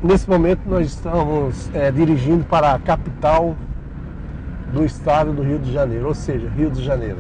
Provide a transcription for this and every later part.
Nesse momento nós estamos dirigindo para a capital do estado do Rio de Janeiro, ou seja, Rio de Janeiro.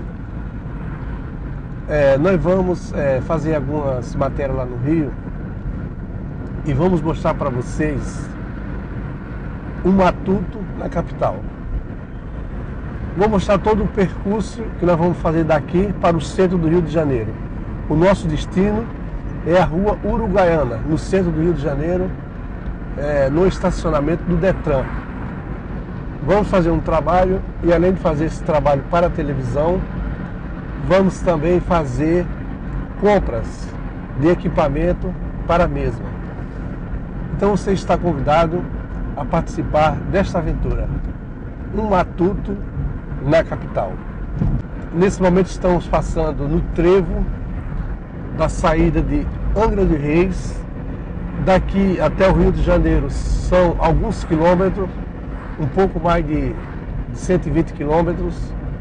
Nós vamos fazer algumas matérias lá no Rio e vamos mostrar para vocês um matuto na capital. Vou mostrar todo o percurso que nós vamos fazer daqui para o centro do Rio de Janeiro. O nosso destino é a Rua Uruguaiana, no centro do Rio de Janeiro, no estacionamento do Detran. Vamos fazer um trabalho e, além de fazer esse trabalho para a televisão, vamos também fazer compras de equipamento para a mesma. Então você está convidado a participar desta aventura, um matuto na capital. Nesse momento estamos passando no trevo da saída de Angra dos Reis. Daqui até o Rio de Janeiro são alguns quilômetros, um pouco mais de 120 quilômetros.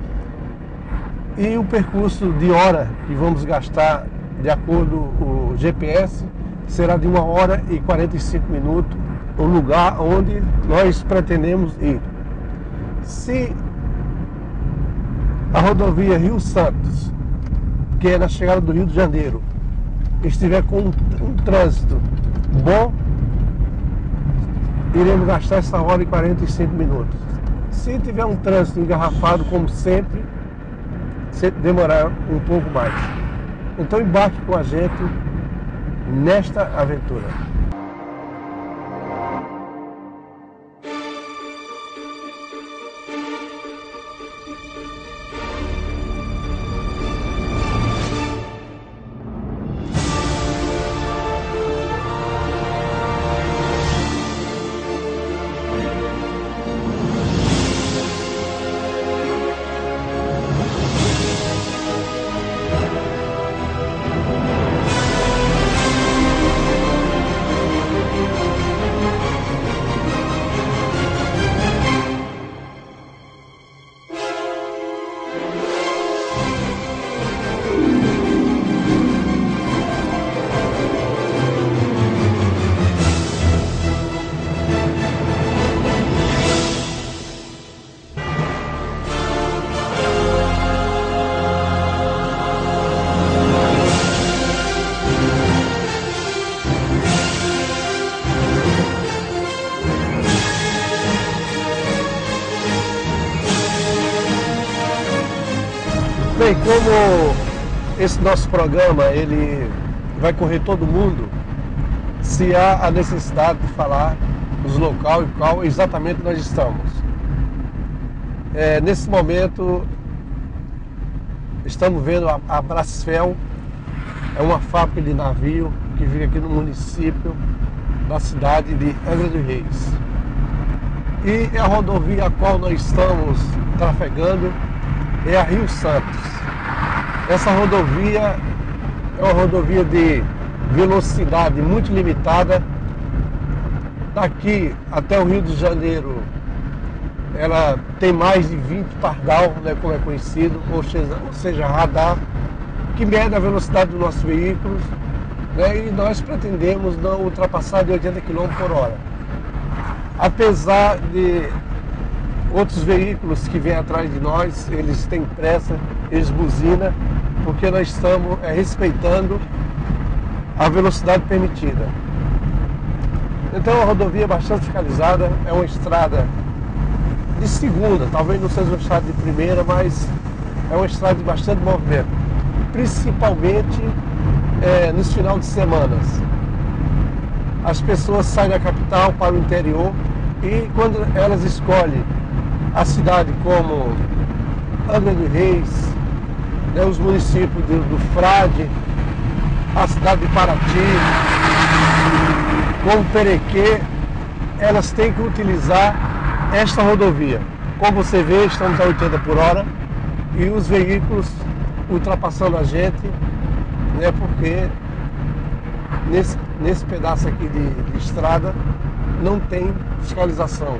E o percurso de hora que vamos gastar, de acordo com o GPS, será de 1 hora e 45 minutos, o lugar onde nós pretendemos ir. Se a rodovia Rio Santos, que é na chegada do Rio de Janeiro, estiver com um trânsito bom, iremos gastar essa hora e 45 minutos. Se tiver um trânsito engarrafado, como sempre demorar um pouco mais. Então embarque com a gente nesta aventura. Bem, como esse nosso programa ele vai correr todo mundo, se há a necessidade de falar dos locais e qual exatamente nós estamos. Nesse momento estamos vendo a Brasfel, é uma fábrica de navio que fica aqui no município da cidade de Angra dos Reis. E a rodovia a qual nós estamos trafegando é a Rio Santos. Essa rodovia é uma rodovia de velocidade muito limitada. Daqui até o Rio de Janeiro ela tem mais de 20 pardal, né, como é conhecido, ou seja, radar, que mede a velocidade dos nossos veículos, né, e nós pretendemos não ultrapassar de 80 km por hora. Apesar de outros veículos que vêm atrás de nós, eles têm pressa, eles buzinam, porque nós estamos respeitando a velocidade permitida. Então a rodovia é bastante fiscalizada, é uma estrada de segunda, talvez não seja uma estrada de primeira, mas é uma estrada de bastante movimento, principalmente nos finais de semana. As pessoas saem da capital para o interior e quando elas escolhem a cidade como Angra dos Reis, né, os municípios do Frade, a cidade de Paraty, como Perequê, elas têm que utilizar esta rodovia. Como você vê, estamos a 80 por hora e os veículos ultrapassando a gente, né, porque nesse pedaço aqui de estrada não tem fiscalização.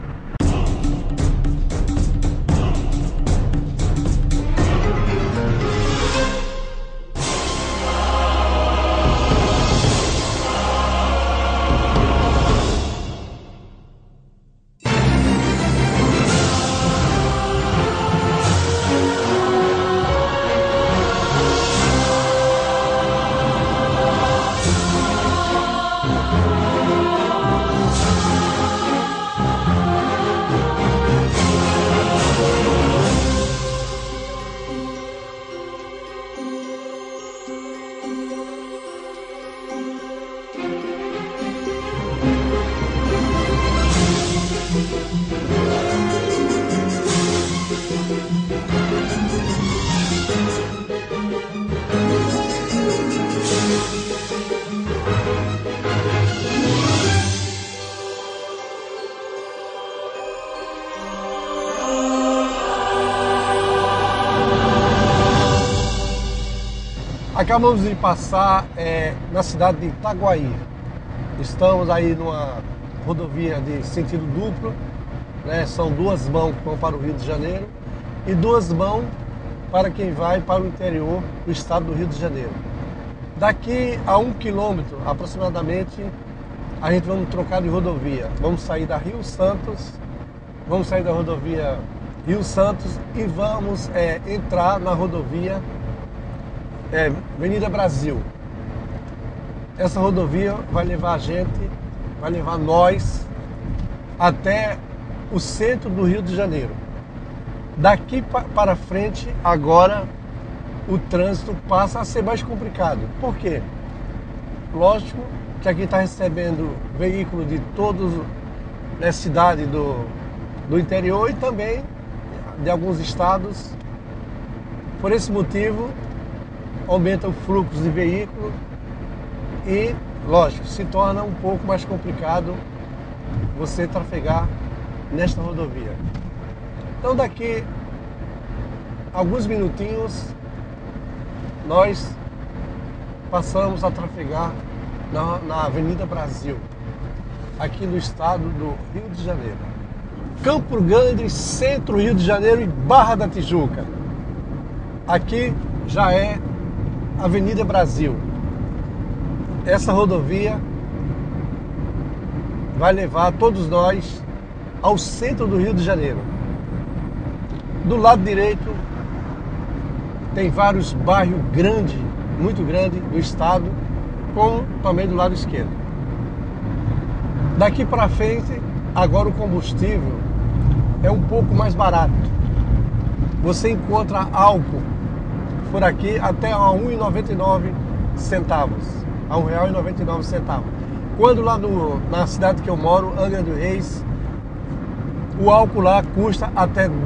Acabamos de passar na cidade de Itaguaí. Estamos aí numa rodovia de sentido duplo, né? São duas mãos que vão para o Rio de Janeiro e duas mãos para quem vai para o interior do estado do Rio de Janeiro. Daqui a 1 quilômetro aproximadamente, a gente vai trocar de rodovia. Vamos sair da Rio Santos, vamos sair da rodovia Rio Santos e vamos entrar na rodovia Avenida Brasil. Essa rodovia vai levar a gente, vai levar nós até o centro do Rio de Janeiro. Daqui para frente, agora, o trânsito passa a ser mais complicado. Por quê? Lógico que aqui está recebendo veículo de todas as cidades do interior e também de alguns estados. Por esse motivo, aumenta o fluxo de veículos e, lógico, se torna um pouco mais complicado você trafegar nesta rodovia. Então daqui a alguns minutinhos nós passamos a trafegar na Avenida Brasil, aqui no estado do Rio de Janeiro. Campo Grande, centro Rio de Janeiro e Barra da Tijuca. Aqui já é Avenida Brasil. Essa rodovia vai levar todos nós ao centro do Rio de Janeiro. Do lado direito tem vários bairros grandes, muito grandes do estado, como também do lado esquerdo. Daqui para frente, agora o combustível é um pouco mais barato. Você encontra álcool por aqui até a R$ 1,99, a R$ 1,99. Quando lá na cidade que eu moro, Angra dos Reis, o álcool lá custa até R$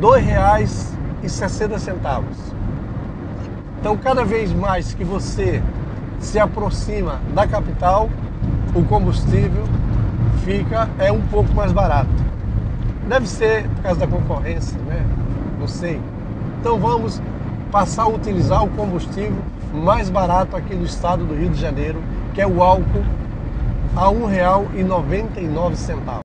2,60. Então, cada vez mais que você se aproxima da capital, o combustível é um pouco mais barato. Deve ser por causa da concorrência, né? Não sei. Então vamos passar a utilizar o combustível mais barato aqui do estado do Rio de Janeiro, que é o álcool, a R$ 1,99.